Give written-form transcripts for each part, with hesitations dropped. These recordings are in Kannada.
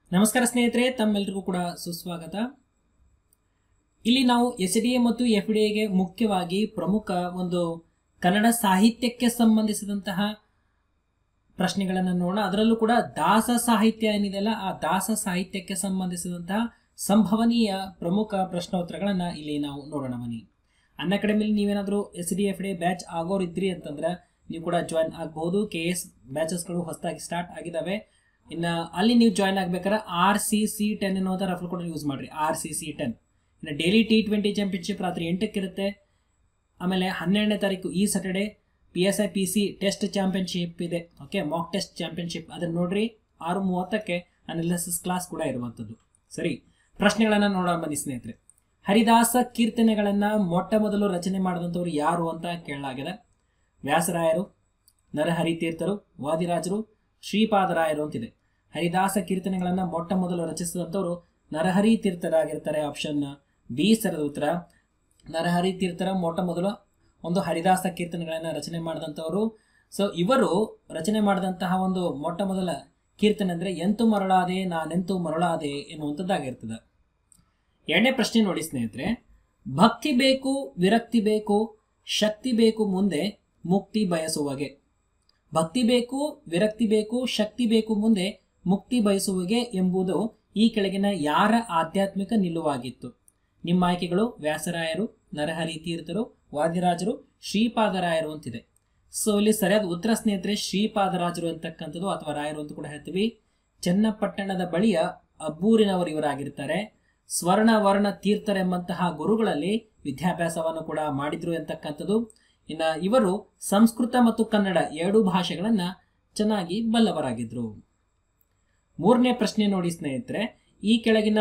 ನಮಸ್ಕಾರ ಸ್ನೇಹಿತರೆ, ತಮ್ಮೆಲ್ಲರಿಗೂ ಕೂಡ ಸುಸ್ವಾಗತ. ಇಲ್ಲಿ ನಾವು SDA ಮತ್ತು FDA ಗೆ ಮುಖ್ಯವಾಗಿ ಪ್ರಮುಖ ಒಂದು ಕನ್ನಡ ಸಾಹಿತ್ಯಕ್ಕೆ ಸಂಬಂಧಿಸಿದಂತಹ ಪ್ರಶ್ನೆಗಳನ್ನು ನೋಡೋಣ. ಅದರಲ್ಲೂ ಕೂಡ ದಾಸ ಸಾಹಿತ್ಯ ಏನಿದೆಯಲ್ಲ, ಆ ದಾಸ ಸಾಹಿತ್ಯಕ್ಕೆ ಸಂಬಂಧಿಸಿದಂತಹ ಸಂಭವನೀಯ ಪ್ರಮುಖ ಪ್ರಶ್ನೋತ್ತರಗಳನ್ನು ಇಲ್ಲಿ ನಾವು ನೋಡೋಣ. ಬನ್ನಿ. ಅನ್ಅಕಾಡೆಮಿಲಿ ನೀವೇನಾದರೂ SDA FDA ಬ್ಯಾಚ್ ಆಗೋರಿದ್ರಿ ಅಂತಂದ್ರೆ ನೀವು ಕೂಡ ಜಾಯಿನ್ ಆಗಬಹುದು. KS ಬ್ಯಾಚಸ್ಗಳು ಹೊಸದಾಗಿ ಸ್ಟಾರ್ಟ್ ಆಗಿದ್ದಾವೆ. ಇನ್ನು ಅಲ್ಲಿ ನೀವು ಜಾಯ್ನ್ ಆಗ್ಬೇಕಾದ್ರೆ RCC10 ಅನ್ನೋದ ರೆಫರ್ ಕೋಡ್ ಯೂಸ್ ಮಾಡಿರಿ. RCC10. ಇನ್ನು ಡೈಲಿ T20 ಚಾಂಪಿಯನ್ಶಿಪ್ ರಾತ್ರಿ 8ಕ್ಕೆ ಇರುತ್ತೆ. ಆಮೇಲೆ 12ನೇ ತಾರೀಕು ಈ Saturday PSI PC test championship ಇದೆ. ಓಕೆ, ಮಾಕ್ ಟೆಸ್ಟ್ ಚಾಂಪಿಯನ್ಶಿಪ್ ಅದನ್ನು ನೋಡ್ರಿ. 6:30ಕ್ಕೆ ಅನಾಲಿಸಿಸ್ ಕ್ಲಾಸ್ ಕೂಡ ಇರುವಂಥದ್ದು. ಸರಿ, ಪ್ರಶ್ನೆಗಳನ್ನು ನೋಡೋಣ ಬನ್ನಿ ಸ್ನೇಹಿತರೆ. ಹರಿದಾಸ ಕೀರ್ತನೆಗಳನ್ನು ಮೊಟ್ಟ ಮೊದಲು ರಚನೆ ಮಾಡಿದಂಥವ್ರು ಯಾರು ಅಂತ ಕೇಳಲಾಗಿದೆ. ವ್ಯಾಸರಾಯರು, ನರಹರಿ ತೀರ್ಥರು, ವಾದಿರಾಜರು, ಶ್ರೀಪಾದರಾಯರು ಅಂತಿದೆ. ಹರಿದಾಸ ಕೀರ್ತನೆಗಳನ್ನು ಮೊಟ್ಟ ಮೊದಲು ರಚಿಸಿದಂಥವ್ರು ನರಹರಿ ತೀರ್ಥರಾಗಿರ್ತಾರೆ. ಆಪ್ಷನ್ ಬಿ ಸರಿಯಾದ ಉತ್ತರ. ನರಹರಿ ತೀರ್ಥರ ಮೊಟ್ಟ ಮೊದಲು ಒಂದು ಹರಿದಾಸ ಕೀರ್ತನೆಗಳನ್ನು ರಚನೆ ಮಾಡಿದಂಥವರು. ಸೊ ಇವರು ರಚನೆ ಮಾಡಿದಂತಹ ಒಂದು ಮೊಟ್ಟ ಮೊದಲ ಕೀರ್ತನೆ ಅಂದರೆ ಎಂತು ಮರಳಾದೆ ನಾನೆಂತು ಮರಳಾದೆ ಎನ್ನುವಂಥದ್ದಾಗಿರ್ತದೆ. ಎರಡನೇ ಪ್ರಶ್ನೆ ನೋಡಿ ಸ್ನೇಹಿತರೆ. ಭಕ್ತಿ ಬೇಕು, ವಿರಕ್ತಿ ಬೇಕು, ಶಕ್ತಿ ಬೇಕು, ಮುಂದೆ ಮುಕ್ತಿ ಬಯಸುವಗೆ. ಭಕ್ತಿ ಬೇಕು, ವಿರಕ್ತಿ ಬೇಕು, ಶಕ್ತಿ ಬೇಕು, ಮುಂದೆ ಮುಕ್ತಿ ಬಯಸುವಗೆ ಎಂಬುದು ಈ ಕೆಳಗಿನ ಯಾರ ಆಧ್ಯಾತ್ಮಿಕ ನಿಲುವಾಗಿತ್ತು? ನಿಮ್ಮ ಆಯ್ಕೆಗಳು ವ್ಯಾಸರಾಯರು, ನರಹರಿ ತೀರ್ಥರು, ವಾದಿರಾಜರು, ಶ್ರೀಪಾದರಾಯರು ಅಂತಿದೆ. ಸೊ ಇಲ್ಲಿ ಸರಿಯಾದ ಉತ್ತರ ಸ್ನೇಹಿತರೆ ಶ್ರೀಪಾದರಾಜರು ಅಂತಕ್ಕಂಥದ್ದು, ಅಥವಾ ರಾಯರು ಅಂತ ಕೂಡ ಹೇಳ್ತೀವಿ. ಚನ್ನಪಟ್ಟಣದ ಬಳಿಯ ಅಬ್ಬೂರಿನವರು ಇವರಾಗಿರ್ತಾರೆ. ಸ್ವರ್ಣ ವರ್ಣ ತೀರ್ಥರೆಂಬಂತಹ ಗುರುಗಳಲ್ಲಿ ವಿದ್ಯಾಭ್ಯಾಸವನ್ನು ಕೂಡ ಮಾಡಿದ್ರು ಅಂತಕ್ಕಂಥದ್ದು. ಇನ್ನು ಇವರು ಸಂಸ್ಕೃತ ಮತ್ತು ಕನ್ನಡ ಎರಡೂ ಭಾಷೆಗಳನ್ನ ಚೆನ್ನಾಗಿ ಬಲ್ಲವರಾಗಿದ್ರು. ಮೂರನೇ ಪ್ರಶ್ನೆ ನೋಡಿ ಸ್ನೇಹಿತರೆ. ಈ ಕೆಳಗಿನ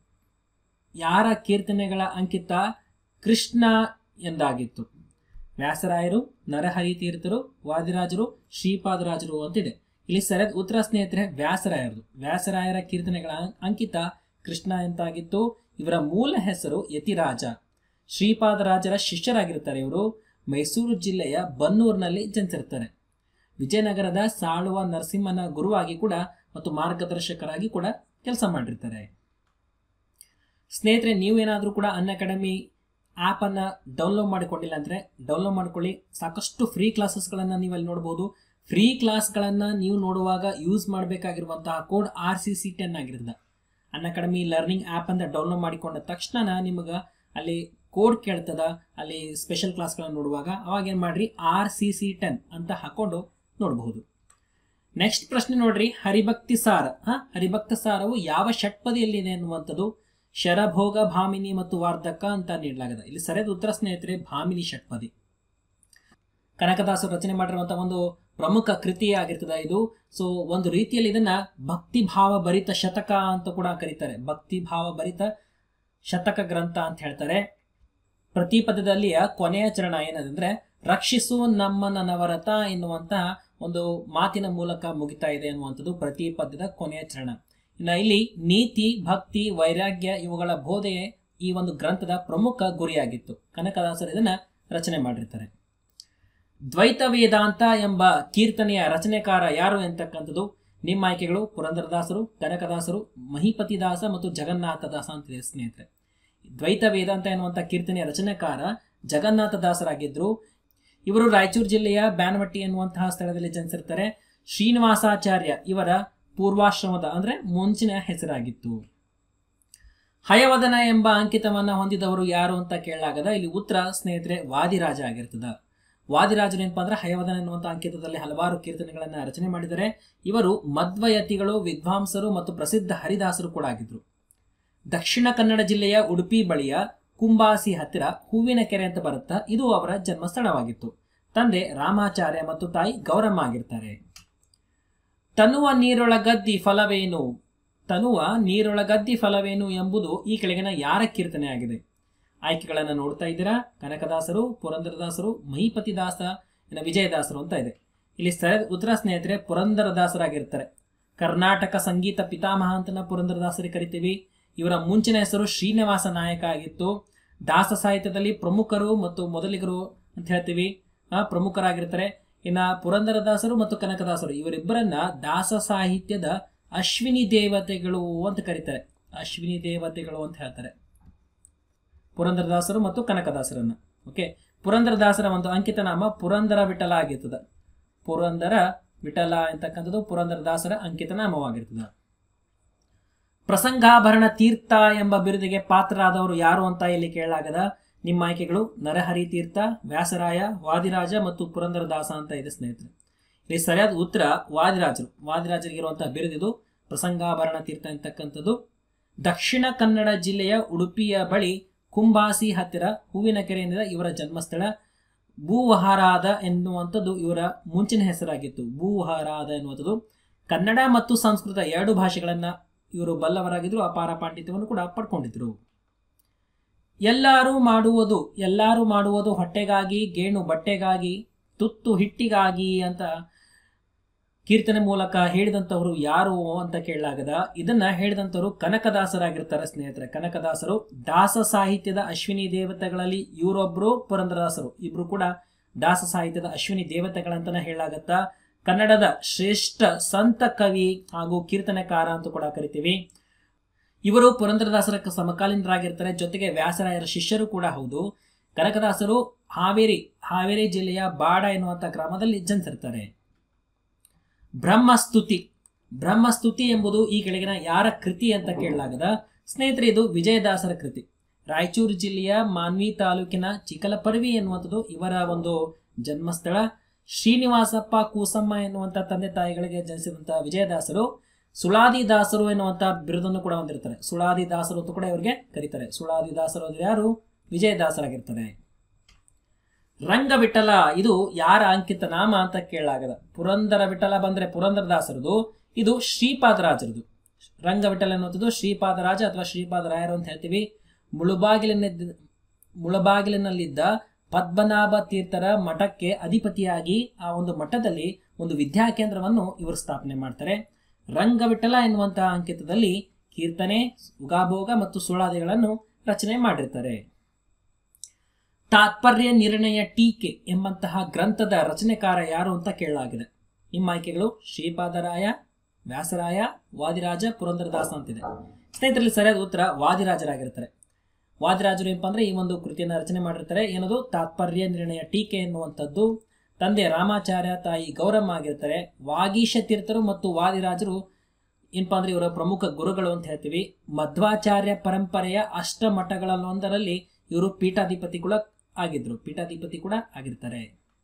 ಯಾರ ಕೀರ್ತನೆಗಳ ಅಂಕಿತ ಕೃಷ್ಣ ಎಂದಾಗಿತ್ತು? ವ್ಯಾಸರಾಯರು, ನರಹರಿ ತೀರ್ಥರು, ವಾದಿರಾಜರು, ಶ್ರೀಪಾದರಾಜರು ಅಂತಿದೆ. ಇಲ್ಲಿ ಸರಿಯಾದ ಉತ್ತರ ಸ್ನೇಹಿತರೆ ವ್ಯಾಸರಾಯರದು. ವ್ಯಾಸರಾಯರ ಕೀರ್ತನೆಗಳ ಅಂಕಿತ ಕೃಷ್ಣ ಎಂತಾಗಿತ್ತು. ಇವರ ಮೂಲ ಹೆಸರು ಯತಿರಾಜ. ಶ್ರೀಪಾದರಾಜರ ಶಿಷ್ಯರಾಗಿರ್ತಾರೆ. ಇವರು ಮೈಸೂರು ಜಿಲ್ಲೆಯ ಬನ್ನೂರಿನಲ್ಲಿ ಜನಿಸಿರ್ತಾರೆ. ವಿಜಯನಗರದ ಸಾಳುವ ನರಸಿಂಹನ ಗುರುವಾಗಿ ಕೂಡ ಮತ್ತು ಮಾರ್ಗದರ್ಶಕರಾಗಿ ಕೂಡ ಕೆಲಸ ಮಾಡಿರ್ತಾರೆ. ಸ್ನೇಹಿತರೆ, ನೀವೇನಾದರೂ ಕೂಡ ಅನ್ಅಕಾಡೆಮಿ ಆ್ಯಪನ್ನು ಡೌನ್ಲೋಡ್ ಮಾಡಿಕೊಂಡಿಲ್ಲ ಅಂದರೆ ಡೌನ್ಲೋಡ್ ಮಾಡ್ಕೊಳ್ಳಿ. ಸಾಕಷ್ಟು ಫ್ರೀ ಕ್ಲಾಸಸ್ಗಳನ್ನು ನೀವು ಅಲ್ಲಿ ನೋಡ್ಬೋದು. ಫ್ರೀ ಕ್ಲಾಸ್ಗಳನ್ನು ನೀವು ನೋಡುವಾಗ ಯೂಸ್ ಮಾಡಬೇಕಾಗಿರುವಂತಹ ಕೋಡ್ RCC10 ಆಗಿರ್ತದೆ. ಅನ್ಅಕಾಡೆಮಿ ಲರ್ನಿಂಗ್ ಆ್ಯಪ್ ಅಂತ ಡೌನ್ಲೋಡ್ ಮಾಡಿಕೊಂಡ ತಕ್ಷಣ ನಿಮಗೆ ಅಲ್ಲಿ ಕೋಡ್ ಕೇಳ್ತದ. ಅಲ್ಲಿ ಸ್ಪೆಷಲ್ ಕ್ಲಾಸ್ಗಳನ್ನು ನೋಡುವಾಗ ಅವಾಗ ಏನು ಮಾಡ್ರಿ RCC10 ಅಂತ ಹಾಕೊಂಡು ನೋಡಬಹುದು. ನೆಕ್ಸ್ಟ್ ಪ್ರಶ್ನೆ ನೋಡ್ರಿ. ಹರಿಭಕ್ತಿ ಸಾರ. ಹರಿಭಕ್ತ ಸಾರವು ಯಾವ ಷಟ್ಪದಿಯಲ್ಲಿದೆ ಎನ್ನುವಂಥದ್ದು ಶರಭೋಗ, ಭಾಮಿನಿ ಮತ್ತು ವಾರ್ಧಕ ಅಂತ ನೀಡಲಾಗಿದೆ. ಇಲ್ಲಿ ಸರಿಯಾದ ಉತ್ತರ ಸ್ನೇಹಿತರೆ ಭಾಮಿನಿ ಷಟ್ಪದಿ. ಕನಕದಾಸರು ರಚನೆ ಮಾಡಿರುವಂತಹ ಒಂದು ಪ್ರಮುಖ ಕೃತಿ ಆಗಿರ್ತದೆ ಇದು. ಸೊ ಒಂದು ರೀತಿಯಲ್ಲಿ ಇದನ್ನ ಭಕ್ತಿ ಭಾವ ಭರಿತ ಶತಕ ಅಂತ ಕೂಡ ಕರೀತಾರೆ. ಭಕ್ತಿ ಭಾವ ಭರಿತ ಶತಕ ಗ್ರಂಥ ಅಂತ ಹೇಳ್ತಾರೆ. ಪ್ರತಿ ಪದ್ಯದಲ್ಲಿಯ ಕೊನೆಯ ಚರಣ ಏನದಂದ್ರೆ ರಕ್ಷಿಸು ನಮ್ಮನ ನವರತ ಎನ್ನುವಂತಹ ಒಂದು ಮಾತಿನ ಮೂಲಕ ಮುಗಿತಾ ಇದೆ ಎನ್ನುವಂಥದ್ದು ಪ್ರತಿ ಪದ್ಯದ ಕೊನೆಯ ಚರಣ. ಇನ್ನು ಇಲ್ಲಿ ನೀತಿ, ಭಕ್ತಿ, ವೈರಾಗ್ಯ ಇವುಗಳ ಬೋಧೆಯೇ ಈ ಒಂದು ಗ್ರಂಥದ ಪ್ರಮುಖ ಗುರಿಯಾಗಿತ್ತು. ಕನಕದಾಸರು ಇದನ್ನ ರಚನೆ ಮಾಡಿರ್ತಾರೆ. ದ್ವೈತ ವೇದಾಂತ ಎಂಬ ಕೀರ್ತನೆಯ ರಚನೆಕಾರ ಯಾರು ಎಂತಕ್ಕಂಥದ್ದು ನಿಮ್ಮ ಆಯ್ಕೆಗಳು ಪುರಂದರದಾಸರು, ಕನಕದಾಸರು, ಮಹಿಪತಿದಾಸ ಮತ್ತು ಜಗನ್ನಾಥದಾಸ ಅಂತಿದೆ ಸ್ನೇಹಿತರೆ. ದ್ವೈತ ವೇದಾಂತ ಎನ್ನುವಂಥ ಕೀರ್ತನೆಯ ರಚನೆಕಾರ ಜಗನ್ನಾಥದಾಸರಾಗಿದ್ದರು. ಇವರು ರಾಯಚೂರು ಜಿಲ್ಲೆಯ ಬ್ಯಾನವಟ್ಟಿ ಎನ್ನುವಂತಹ ಸ್ಥಳದಲ್ಲಿ ಜನಿಸಿರ್ತಾರೆ. ಶ್ರೀನಿವಾಸಾಚಾರ್ಯ ಇವರ ಪೂರ್ವಾಶ್ರಮದ ಅಂದ್ರೆ ಮುಂಚಿನ ಹೆಸರಾಗಿತ್ತು. ಹಯವದನ ಎಂಬ ಅಂಕಿತವನ್ನ ಹೊಂದಿದವರು ಯಾರು ಅಂತ ಕೇಳಲಾಗದ. ಇಲ್ಲಿ ಉತ್ತರ ಸ್ನೇಹಿತರೆ ವಾದಿರಾಜ ಆಗಿರ್ತದ. ವಾದಿರಾಜರು ಏನಪ್ಪಾ ಅಂದ್ರೆ ಹಯವದನ ಎನ್ನುವಂತಹ ಅಂಕಿತದಲ್ಲಿ ಹಲವಾರು ಕೀರ್ತನೆಗಳನ್ನ ರಚನೆ ಮಾಡಿದ್ದಾರೆ. ಇವರು ಮಧ್ವಯತಿಗಳು, ವಿದ್ವಾಂಸರು ಮತ್ತು ಪ್ರಸಿದ್ಧ ಹರಿದಾಸರು ಕೂಡ ಆಗಿದ್ರು. ದಕ್ಷಿಣ ಕನ್ನಡ ಜಿಲ್ಲೆಯ ಉಡುಪಿ ಬಳಿಯ ಕುಂಬಾಸಿ ಹತ್ತಿರ ಹೂವಿನ ಕೆರೆ ಅಂತ ಬರುತ್ತಾ ಇದು ಅವರ ಜನ್ಮಸ್ಥಳವಾಗಿತ್ತು. ತಂದೆ ರಾಮಾಚಾರ್ಯ ಮತ್ತು ತಾಯಿ ಗೌರಮ್ಮ ಆಗಿರ್ತಾರೆ. ತನುವ ನೀರೊಳಗದ್ದಿ ಫಲವೇನು. ತನುವ ನೀರೊಳಗದ್ದಿ ಫಲವೇನು ಎಂಬುದು ಈ ಕೆಳಗಿನ ಯಾರ ಕೀರ್ತನೆ ಆಗಿದೆ? ಆಯ್ಕೆಗಳನ್ನು ನೋಡ್ತಾ ಇದ್ದೀರಾ. ಕನಕದಾಸರು, ಪುರಂದರದಾಸರು, ಮಹಿಪತಿದಾಸ, ವಿಜಯದಾಸರು ಅಂತ ಇದೆ. ಇಲ್ಲಿ ಸರಿಯಾದ ಉತ್ತರ ಸ್ನೇಹಿತರೆ ಪುರಂದರದಾಸರಾಗಿರ್ತಾರೆ. ಕರ್ನಾಟಕ ಸಂಗೀತ ಪಿತಾಮಹ ಅಂತ ಪುರಂದರದಾಸರಿಗೆ ಕರಿತೀವಿ. ಇವರ ಮುಂಚಿನ ಹೆಸರು ಶ್ರೀನಿವಾಸ ನಾಯಕ ಆಗಿತ್ತು. ದಾಸ ಸಾಹಿತ್ಯದಲ್ಲಿ ಪ್ರಮುಖರು ಮತ್ತು ಮೊದಲಿಗರು ಅಂತ ಹೇಳ್ತೀವಿ. ಪ್ರಮುಖರಾಗಿರ್ತಾರೆ. ಇನ್ನು ಪುರಂದರದಾಸರು ಮತ್ತು ಕನಕದಾಸರು ಇವರಿಬ್ಬರನ್ನ ದಾಸ ಸಾಹಿತ್ಯದ ಅಶ್ವಿನಿ ದೇವತೆಗಳು ಅಂತ ಕರೀತಾರೆ. ಅಶ್ವಿನಿ ದೇವತೆಗಳು ಅಂತ ಹೇಳ್ತಾರೆ ಪುರಂದರದಾಸರು ಮತ್ತು ಕನಕದಾಸರನ್ನ. ಓಕೆ, ಪುರಂದರದಾಸರ ಒಂದು ಅಂಕಿತ ನಾಮ ಪುರಂದರ ವಿಠಲ ಆಗಿರ್ತದೆ. ಪುರಂದರ ವಿಠಲ ಅಂತಕ್ಕಂಥದ್ದು ಪುರಂದರದಾಸರ ಅಂಕಿತ ನಾಮವಾಗಿರ್ತದೆ. ಪ್ರಸಂಗಾಭರಣ ತೀರ್ಥ ಎಂಬ ಬಿರುದಿಗೆ ಪಾತ್ರರಾದವರು ಯಾರು ಅಂತ ಇಲ್ಲಿ ಕೇಳಲಾಗದ. ನಿಮ್ಮ ಆಯ್ಕೆಗಳು ನರಹರಿ ತೀರ್ಥ, ವ್ಯಾಸರಾಯ, ವಾದಿರಾಜ ಮತ್ತು ಪುರಂದರದಾಸ ಅಂತ ಇದೆ ಸ್ನೇಹಿತರೆ. ಇಲ್ಲಿ ಸರಿಯಾದ ಉತ್ತರ ವಾದಿರಾಜರು. ವಾದಿರಾಜರಿಗಿರುವಂತಹ ಬಿರುದಿದು ಪ್ರಸಂಗಾಭರಣ ತೀರ್ಥ ಅಂತಕ್ಕಂಥದ್ದು. ದಕ್ಷಿಣ ಕನ್ನಡ ಜಿಲ್ಲೆಯ ಉಡುಪಿಯ ಬಳಿ ಕುಂಬಾಸಿ ಹತ್ತಿರ ಹೂವಿನಕೆರೆಯಿಂದ ಇವರ ಜನ್ಮಸ್ಥಳ. ಭೂವಹಾರಾದ ಎನ್ನುವಂಥದ್ದು ಇವರ ಮುಂಚಿನ ಹೆಸರಾಗಿತ್ತು. ಭೂವಹಾರಾದ ಎನ್ನುವಂಥದ್ದು ಕನ್ನಡ ಮತ್ತು ಸಂಸ್ಕೃತ ಎರಡು ಭಾಷೆಗಳನ್ನ ಇವರು ಬಲ್ಲವರಾಗಿದ್ರು. ಅಪಾರ ಪಾಂಡಿತ್ಯವನ್ನು ಕೂಡ ಪಡ್ಕೊಂಡಿದ್ರು. ಎಲ್ಲರೂ ಮಾಡುವುದು ಹೊಟ್ಟೆಗಾಗಿ, ಗೇಣು ಬಟ್ಟೆಗಾಗಿ, ತುತ್ತು ಹಿಟ್ಟಿಗಾಗಿ ಅಂತ ಕೀರ್ತನೆ ಮೂಲಕ ಹೇಳಿದಂಥವ್ರು ಯಾರು ಅಂತ ಕೇಳಲಾಗದ. ಇದನ್ನ ಹೇಳಿದಂಥವ್ರು ಕನಕದಾಸರಾಗಿರ್ತಾರೆ ಸ್ನೇಹಿತರೆ. ಕನಕದಾಸರು ದಾಸ ಸಾಹಿತ್ಯದ ಅಶ್ವಿನಿ ದೇವತೆಗಳಲ್ಲಿ ಇವರೊಬ್ರು, ಪುರಂದರದಾಸರು ಇಬ್ರು ಕೂಡ ದಾಸ ಸಾಹಿತ್ಯದ ಅಶ್ವಿನಿ ದೇವತೆಗಳಂತಾನೆ ಹೇಳಲಾಗತ್ತ. ಕನ್ನಡದ ಶ್ರೇಷ್ಠ ಸಂತ ಕವಿ ಹಾಗೂ ಕೀರ್ತನೆಕಾರ ಅಂತ ಕೂಡ ಕರಿತೀವಿ. ಇವರು ಪುರಂದರದಾಸರ ಸಮಕಾಲೀನರಾಗಿರ್ತಾರೆ. ಜೊತೆಗೆ ವ್ಯಾಸರಾಯರ ಶಿಷ್ಯರು ಕೂಡ ಹೌದು. ಕನಕದಾಸರು ಹಾವೇರಿ ಜಿಲ್ಲೆಯ ಬಾಡ ಎನ್ನುವಂತ ಗ್ರಾಮದಲ್ಲಿ ಜನಿಸಿರ್ತಾರೆ. ಬ್ರಹ್ಮಸ್ತುತಿ ಎಂಬುದು ಈ ಕೆಳಗಿನ ಯಾರ ಕೃತಿ ಅಂತ ಕೇಳಲಾಗದ. ಸ್ನೇಹಿತರೆ, ಇದು ವಿಜಯದಾಸರ ಕೃತಿ. ರಾಯಚೂರು ಜಿಲ್ಲೆಯ ಮಾನ್ವಿ ತಾಲೂಕಿನ ಚಿಕಲಪರ್ವಿ ಎನ್ನುವಂಥದ್ದು ಇವರ ಒಂದು ಜನ್ಮಸ್ಥಳ. ಶ್ರೀನಿವಾಸಪ್ಪ ಕೂಸಮ್ಮ ಎನ್ನುವಂತ ತಂದೆ ತಾಯಿಗಳಿಗೆ ಜನಿಸಿದಂತಹ ವಿಜಯದಾಸರು ಸುಳಾದಿದಾಸರು ಎನ್ನುವಂತ ಬಿರುದನ್ನು ಕೂಡ ಹೊಂದಿರ್ತಾರೆ. ಸುಳಾದಿದಾಸರು ಅಂತ ಕೂಡ ಇವರಿಗೆ ಕರೀತಾರೆ. ಸುಳಾದಿದಾಸರು ಅಂದ್ರೆ ಯಾರು? ವಿಜಯದಾಸರಾಗಿರ್ತಾರೆ. ರಂಗವಿಠಲ ಇದು ಯಾರ ಅಂಕಿತ ನಾಮ ಅಂತ ಕೇಳಲಾಗದ. ಪುರಂದರ ವಿಠಲ ಬಂದ್ರೆ ಪುರಂದರದಾಸರದು, ಇದು ಶ್ರೀಪಾದರಾಜರದು. ರಂಗವಿಠಲ ಎನ್ನುವಂಥದ್ದು ಶ್ರೀಪಾದರಾಜ ಅಥವಾ ಶ್ರೀಪಾದರಾಯರು ಅಂತ ಹೇಳ್ತೀವಿ. ಮುಳಬಾಗಿಲಿನಲ್ಲಿದ್ದ ಪದ್ಮನಾಭ ತೀರ್ಥರ ಮಠಕ್ಕೆ ಅಧಿಪತಿಯಾಗಿ ಆ ಒಂದು ಮಠದಲ್ಲಿ ಒಂದು ವಿದ್ಯಾಕೇಂದ್ರವನ್ನು ಇವರು ಸ್ಥಾಪನೆ ಮಾಡ್ತಾರೆ. ರಂಗವಿಠಲ ಎನ್ನುವಂತಹ ಅಂಕಿತದಲ್ಲಿ ಕೀರ್ತನೆ, ಉಗಾಭೋಗ ಮತ್ತು ಸುಳಾದಿಗಳನ್ನು ರಚನೆ ಮಾಡಿರ್ತಾರೆ. ತಾತ್ಪರ್ಯ ನಿರ್ಣಯ ಟೀಕೆ ಎಂಬಂತಹ ಗ್ರಂಥದ ರಚನೆಕಾರ ಯಾರು ಅಂತ ಕೇಳಲಾಗಿದೆ. ನಿಮ್ಮ ಆಯ್ಕೆಗಳು ಶ್ರೀಪಾದರಾಯ, ವ್ಯಾಸರಾಯ, ವಾದಿರಾಜ, ಪುರಂದರದಾಸ ಅಂತಿದೆ. ಸ್ನೇಹಿತರಲ್ಲಿ ಸರಿಯಾದ ಉತ್ತರ ವಾದಿರಾಜರಾಗಿರ್ತಾರೆ. ವಾದಿರಾಜರು ಏನಪ್ಪ ಅಂದ್ರೆ ಈ ಒಂದು ಕೃತಿಯನ್ನು ರಚನೆ ಮಾಡಿರ್ತಾರೆ. ಏನದು? ತಾತ್ಪರ್ಯ ನಿರ್ಣಯ ಟೀಕೆ ಎನ್ನುವಂಥದ್ದು. ತಂದೆ ರಾಮಾಚಾರ್ಯ, ತಾಯಿ ಗೌರಮ್ಮ ಆಗಿರ್ತಾರೆ. ವಾಗೀಶ ತೀರ್ಥರು ಮತ್ತು ವಾದಿರಾಜರು ಏನಪ್ಪ ಅಂದ್ರೆ ಇವರ ಪ್ರಮುಖ ಗುರುಗಳು ಅಂತ ಹೇಳ್ತೀವಿ. ಮಧ್ವಾಚಾರ್ಯ ಪರಂಪರೆಯ ಅಷ್ಟಮಠಗಳಲ್ಲೊಂದರಲ್ಲಿ ಇವರು ಪೀಠಾಧಿಪತಿ ಕೂಡ ಆಗಿರ್ತಾರೆ.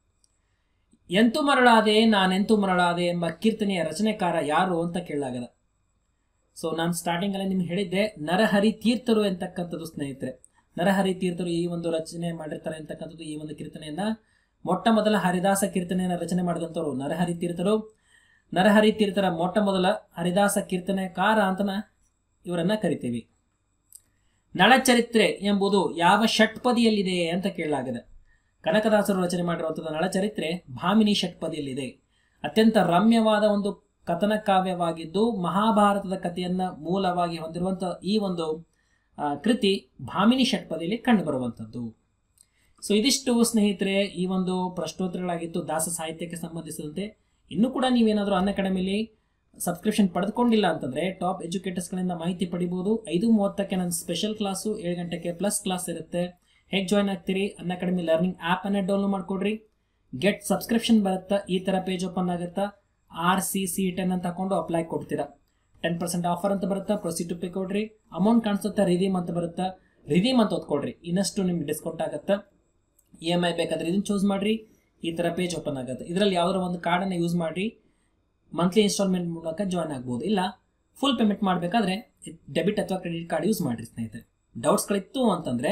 ಎಂತು ಮರಳಾದೆ ನಾನೆಂತು ಮರಳಾದೆ ಎಂಬ ಕೀರ್ತನೆಯ ರಚನೆಕಾರ ಯಾರು ಅಂತ ಕೇಳಲಾಗದ. ಸೊ ನಾನು ಸ್ಟಾರ್ಟಿಂಗ್ ಅಲ್ಲಿ ನಿಮ್ಗೆ ಹೇಳಿದ್ದೆ ನರಹರಿ ತೀರ್ಥರು ಎಂತಕ್ಕಂಥದ್ದು ಸ್ನೇಹಿತರೆ. ನರಹರಿ ತೀರ್ಥರು ಈ ಒಂದು ರಚನೆ ಮಾಡಿರ್ತಾರೆ ಅಂತಕ್ಕಂಥದ್ದು. ಈ ಒಂದು ಕೀರ್ತನೆಯನ್ನ ಮೊಟ್ಟ ಮೊದಲ ಹರಿದಾಸ ಕೀರ್ತನೆಯನ್ನ ರಚನೆ ಮಾಡಿದಂಥವ್ರು ನರಹರಿ ತೀರ್ಥರು. ನರಹರಿ ತೀರ್ಥರ ಮೊಟ್ಟ ಮೊದಲ ಹರಿದಾಸ ಕೀರ್ತನೆಕಾರ ಅಂತನ ಇವರನ್ನ ಕರಿತೀವಿ. ನಳಚರಿತ್ರೆ ಎಂಬುದು ಯಾವ ಷಟ್ಪದಿಯಲ್ಲಿದೆ ಅಂತ ಕೇಳಲಾಗಿದೆ. ಕನಕದಾಸರು ರಚನೆ ಮಾಡಿರುವಂಥದ್ದು ನಳಚರಿತ್ರೆ ಭಾಮಿನಿ ಷಟ್ಪದಿಯಲ್ಲಿದೆ. ಅತ್ಯಂತ ರಮ್ಯವಾದ ಒಂದು ಕಥನ ಕಾವ್ಯವಾಗಿದ್ದು ಮಹಾಭಾರತದ ಕಥೆಯನ್ನ ಮೂಲವಾಗಿ ಹೊಂದಿರುವಂತಹ ಈ ಒಂದು ಕೃತಿ ಭಾಮಿನಿ ಷಟ್ಪದಿಯಲ್ಲಿ ಕಂಡು ಬರುವಂಥದ್ದು. ಸೊ ಇದಿಷ್ಟು ಸ್ನೇಹಿತರೆ ಈ ಒಂದು ಪ್ರಶ್ನೋತ್ತರಗಳಾಗಿತ್ತು ದಾಸ ಸಾಹಿತ್ಯಕ್ಕೆ ಸಂಬಂಧಿಸಿದಂತೆ. ಇನ್ನೂ ಕೂಡ ನೀವೇನಾದರೂ ಅನ್ಅಕಾಡೆಮಿಲಿ ಸಬ್ಸ್ಕ್ರಿಪ್ಷನ್ ಪಡೆದುಕೊಂಡಿಲ್ಲ ಅಂತಂದ್ರೆ ಟಾಪ್ ಎಜುಕೇಟರ್ಸ್ಗಳಿಂದ ಮಾಹಿತಿ ಪಡಿಬಹುದು. 5:30ಕ್ಕೆ ನನ್ನ ಸ್ಪೆಷಲ್ ಕ್ಲಾಸು, 7 ಗಂಟೆಗೆ ಪ್ಲಸ್ ಕ್ಲಾಸ್ ಇರುತ್ತೆ. ಹೇಗೆ ಜಾಯ್ನ್ ಆಗ್ತೀರಿ? ಅನ್ಅಕಾಡೆಮಿ ಲರ್ನಿಂಗ್ ಆ್ಯಪ್ ಅನ್ನ ಡೌನ್ಲೋಡ್ ಮಾಡ್ಕೊಡ್ರಿ. ಗೆಟ್ ಸಬ್ಸ್ಕ್ರಿಪ್ಷನ್ ಬರುತ್ತಾ, ಈ ತರ ಪೇಜ್ ಓಪನ್ ಆಗುತ್ತಾ. RCC10 ಅಂತ ಹಾಕೊಂಡು ಅಪ್ಲೈ ಕೊಡ್ತೀರಾ. 10% ಆಫರ್ ಅಂತ ಬರುತ್ತಾ, ಪ್ರೊಸೀಡ್ ಟು ಪೇ ಕೊಡ್ರಿ. ಅಮೌಂಟ್ ಕಾಣಿಸುತ್ತಾ, ರಿಡೀಮ್ ಅಂತ ಬರುತ್ತಾ, ರಿಡೀಮ್ ಅಂತ ಓದ್ಕೊಡ್ರಿ. ಇನ್ನಷ್ಟು ನಿಮ್ಗೆ ಡಿಸ್ಕೌಂಟ್ ಆಗುತ್ತಾ. EMI ಬೇಕಾದ್ರೆ ಇದನ್ನ ಚೂಸ್ ಮಾಡ್ರಿ. ಈ ತರ ಪೇಜ್ ಓಪನ್ ಆಗುತ್ತೆ. ಇದರಲ್ಲಿ ಯಾವ್ದಾರ ಒಂದು ಕಾರ್ಡನ್ನು ಯೂಸ್ ಮಾಡಿ ಮಂತ್ಲಿ ಇನ್ಸ್ಟಾಲ್ಮೆಂಟ್ ಮೂಲಕ ಜಾಯ್ನ್ ಆಗ್ಬೋದು. ಇಲ್ಲ ಫುಲ್ ಪೇಮೆಂಟ್ ಮಾಡಬೇಕಾದ್ರೆ ಡೆಬಿಟ್ ಅಥವಾ ಕ್ರೆಡಿಟ್ ಕಾರ್ಡ್ ಯೂಸ್ ಮಾಡಿರಿ ಸ್ನೇಹಿತರೆ. ಡೌಟ್ಸ್ಗಳಿತ್ತು ಅಂತಂದ್ರೆ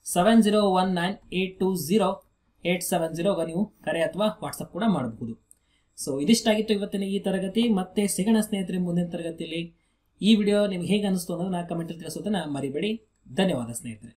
7019820870 ನೀವು ಕರೆ ಅಥವಾ ವಾಟ್ಸಪ್ ಕೂಡ ಮಾಡಬಹುದು. ಸೊ ಇದಿಷ್ಟಾಗಿತ್ತು ಇವತ್ತಿನ ಈ ತರಗತಿ. ಮತ್ತೆ ಸಿಗೋಣ ಸ್ನೇಹಿತರೆ ಮುಂದಿನ ತರಗತಿಯಲ್ಲಿ. ಈ ವಿಡಿಯೋ ನಿಮ್ಗೆ ಹೇಗೆ ಅನಿಸ್ತು ಅನ್ನೋದನ್ನ ಕಮೆಂಟ್ ಅಲ್ಲಿ ತಿಳಿಸೋದನ್ನ ಮರಿಬೇಡಿ. ಧನ್ಯವಾದ ಸ್ನೇಹಿತರೆ.